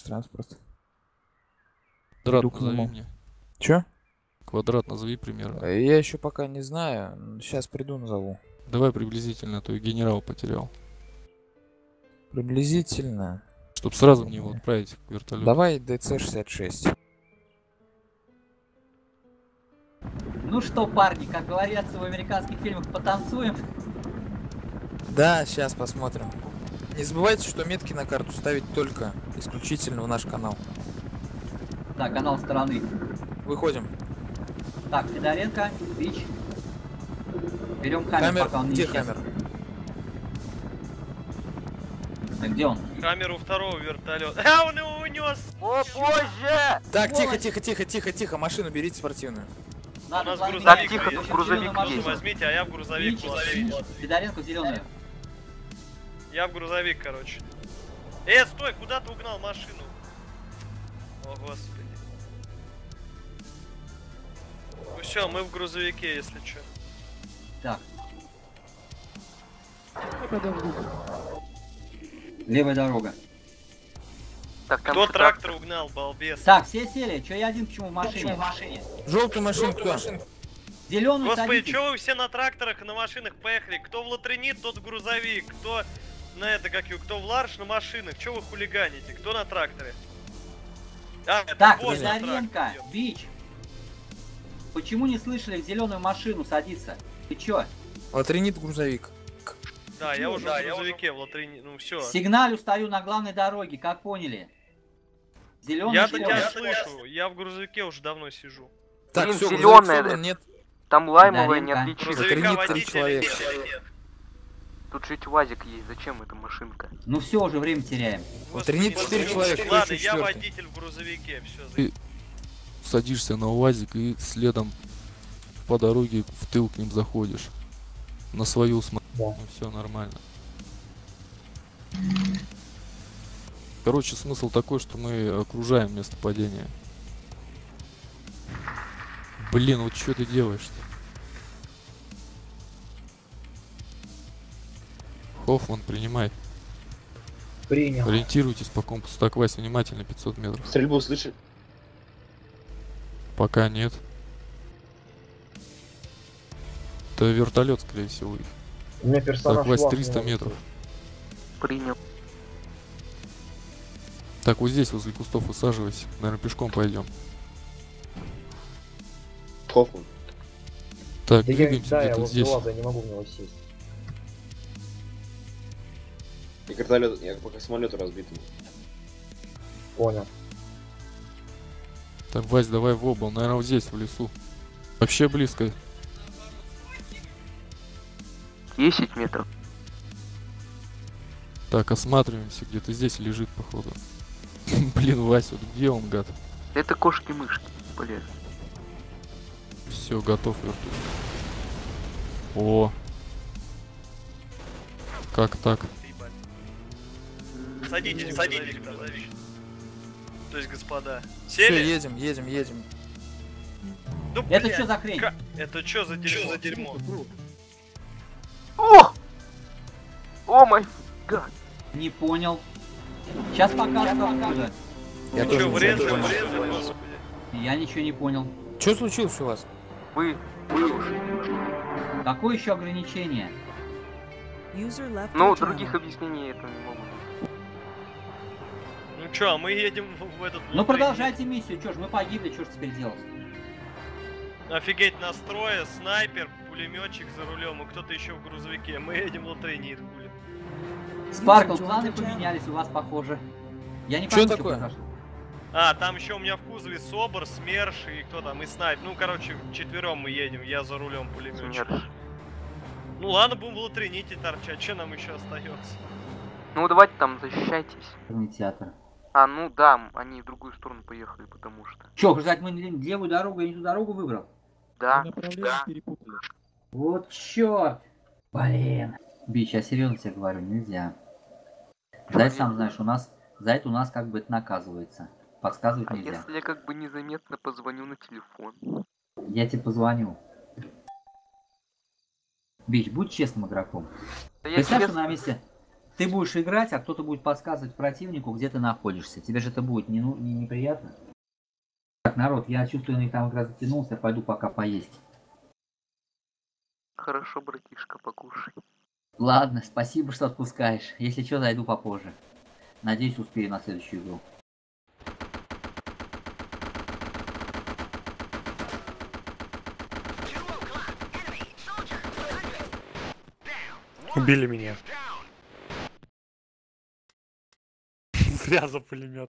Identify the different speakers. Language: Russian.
Speaker 1: транспорт.
Speaker 2: Квадрат
Speaker 1: Иду к
Speaker 2: назови
Speaker 1: нему.
Speaker 2: мне.
Speaker 1: Чё?
Speaker 2: Квадрат назови примерно.
Speaker 1: Я еще пока не знаю. Сейчас приду, назову.
Speaker 2: Давай приблизительно, а то и генерал потерял.
Speaker 1: Приблизительно.
Speaker 2: Чтоб сразу мне его отправить к вертолету.
Speaker 1: Давай ДЦ-66.
Speaker 3: Ну что, парни, как говорится в американских фильмах, потанцуем?
Speaker 1: Да, сейчас посмотрим. Не забывайте, что метки на карту ставить только исключительно в наш канал.
Speaker 3: Да, канал стороны.
Speaker 1: Выходим.
Speaker 3: Так, Федоренко, Бич. Берем камеру, пока он не
Speaker 1: Где
Speaker 3: исчез.
Speaker 1: Хаммер?
Speaker 3: Где он?
Speaker 4: Камеру второго вертолета. А, он его унес!
Speaker 5: О боже!
Speaker 1: Так, тихо,
Speaker 3: Сволочь!
Speaker 1: тихо, тихо, тихо, тихо. Машину берите спортивную.
Speaker 4: У
Speaker 3: Надо
Speaker 4: нас
Speaker 3: плавить
Speaker 4: грузовик
Speaker 5: тихо,
Speaker 4: есть.
Speaker 5: тут грузовик
Speaker 4: Машину
Speaker 5: есть.
Speaker 4: возьмите, а я в грузовик.
Speaker 3: Бич, Федоренко в зеленую.
Speaker 4: Я в грузовик, короче. Стой, куда ты угнал машину? О, господи. Ну все, мы в грузовике, если что.
Speaker 3: Так. Левая дорога.
Speaker 5: Так, там
Speaker 4: Кто
Speaker 5: что,
Speaker 4: трактор угнал, балбес?
Speaker 3: Так, все сели. Че я один почему в машине?
Speaker 1: Желтую машину кто?
Speaker 3: Зеленую
Speaker 4: Господи,
Speaker 3: садитесь.
Speaker 4: что вы все на тракторах и на машинах поехали? Кто в латринит, тот в грузовик. Кто на это, как его, кто в ларш на машинах. Че вы хулиганите? Кто на тракторе? А, это
Speaker 3: Так,
Speaker 4: босс на
Speaker 3: Федоренко,
Speaker 4: тракторе.
Speaker 3: Бич. Почему не слышали в зеленую машину садиться? Ты чё?
Speaker 1: Латринит грузовик.
Speaker 4: Да, я уже в грузовике, в латрине. Ну все.
Speaker 3: Сигналю стою на главной дороге, как поняли? Зеленый
Speaker 4: Я-то тебя слышу, я в грузовике уже давно сижу.
Speaker 1: Так,
Speaker 5: Блин,
Speaker 1: все,
Speaker 5: зелёная,
Speaker 1: нет.
Speaker 5: Там лаймовая не
Speaker 3: Федоренко.
Speaker 5: отличишь.
Speaker 4: Грузовика
Speaker 1: Латринит 3
Speaker 4: водителя
Speaker 1: человека.
Speaker 4: нет или нет?
Speaker 5: Тут же ведь УАЗик есть, зачем эта машинка?
Speaker 3: Ну все, уже время теряем.
Speaker 1: Латринит
Speaker 4: Господи,
Speaker 1: 4 человека. кто
Speaker 4: Ладно,
Speaker 1: еще
Speaker 4: я
Speaker 1: четвертый?
Speaker 4: водитель в грузовике, все.
Speaker 2: Ты садишься на УАЗик и следом по дороге в тыл к ним заходишь. На свою смотри.
Speaker 6: Да.
Speaker 2: Ну все нормально. Короче, смысл такой, что мы окружаем место падения. Блин, вот что ты делаешь-то? Хоффман, принимай.
Speaker 6: Принял.
Speaker 2: Ориентируйтесь по компасу. Так, Вась, внимательно, 500 метров.
Speaker 6: Стрельбу слышишь?
Speaker 2: Пока нет. Это вертолет, скорее всего. их.
Speaker 6: У меня персонаж
Speaker 2: Так, Вась,
Speaker 6: лаг
Speaker 2: 300
Speaker 6: не может
Speaker 2: метров.
Speaker 5: Принял.
Speaker 2: Так, вот здесь, возле кустов высаживайся. Наверное, пешком пойдем.
Speaker 6: Хоффман.
Speaker 2: Так,
Speaker 6: Да я,
Speaker 2: двигаемся
Speaker 6: да, я
Speaker 2: где-то
Speaker 6: возле
Speaker 2: здесь.
Speaker 6: лаза, я не могу в него сесть.
Speaker 7: И вертолет, я пока самолет разбитый.
Speaker 6: Понял.
Speaker 2: Так, Вась, давай в оба. Наверное, вот здесь, в лесу. Вообще близко.
Speaker 5: 10 метров.
Speaker 2: Так, осматриваемся. Где-то здесь лежит, походу. Блин, Вася, вот где он, гад?
Speaker 5: Это кошки-мышки, блин.
Speaker 2: Все, готов вертолет. О. Как так?
Speaker 4: Садитесь, садитесь в грузовик. То есть, господа.
Speaker 1: Все,
Speaker 4: Сели?
Speaker 1: едем.
Speaker 4: Ну,
Speaker 3: Это
Speaker 4: блядь,
Speaker 3: что за хрень?
Speaker 4: Это что за дерьмо?
Speaker 5: О! О май гад.
Speaker 3: Не понял. Сейчас покажу откуда.
Speaker 1: Я
Speaker 4: Ты
Speaker 1: тоже
Speaker 4: что,
Speaker 1: не
Speaker 4: врезали,
Speaker 1: понял.
Speaker 4: врезали, господи.
Speaker 3: Я ничего не понял.
Speaker 1: Что случилось у вас?
Speaker 5: Вы
Speaker 3: Какое еще ограничение?
Speaker 5: Ну, других объяснений я этого не могу.
Speaker 4: Ну чё, а мы едем в этот...
Speaker 3: Ну продолжайте миссию, чё ж, мы погибли, чё ж теперь делать?
Speaker 4: Офигеть настроя, снайпер, пулеметчик за рулем и кто-то еще в грузовике. Мы едем лотрейнит, хули.
Speaker 3: Спаркл, планы поменялись у вас, похоже. Я не
Speaker 1: Чё
Speaker 3: пойму,
Speaker 1: такое?
Speaker 3: что произошло.
Speaker 4: А, там еще у меня в кузове Собор, Смерш и кто там, и снайп. Ну, короче, вчетвером мы едем, я за рулем пулеметчик.
Speaker 5: Смерш.
Speaker 4: Ну ладно, будем в лотрейните торчать, что нам еще остается?
Speaker 5: Ну давайте там защищайтесь.
Speaker 3: Кинотеатр.
Speaker 5: А, ну да, они в другую сторону поехали, потому что.
Speaker 3: Чё, ждать мы левую дорогу, я не ту дорогу выбрал?
Speaker 5: Да,
Speaker 2: Направление перепутали.
Speaker 3: Вот чёрт! Блин. Бич, я серьезно тебе говорю, нельзя. Зай, сам знаешь, за это у нас как бы это наказывается. Подсказывать
Speaker 5: а
Speaker 3: нельзя.
Speaker 5: если я как бы незаметно позвоню на телефон?
Speaker 3: Я тебе позвоню. Бич, будь честным игроком.
Speaker 5: Да я
Speaker 3: Представь, что
Speaker 5: честно-
Speaker 3: на месте Ты будешь играть, а кто-то будет подсказывать противнику, где ты находишься. Тебе же это будет не неприятно? Так, народ, я чувствую, я там игра затянулся, пойду пока поесть.
Speaker 5: Хорошо, братишка, покушай.
Speaker 3: Ладно, спасибо, что отпускаешь. Если что, зайду попозже. Надеюсь, успею на следующую игру.
Speaker 8: Убили меня. Зря за пулемет.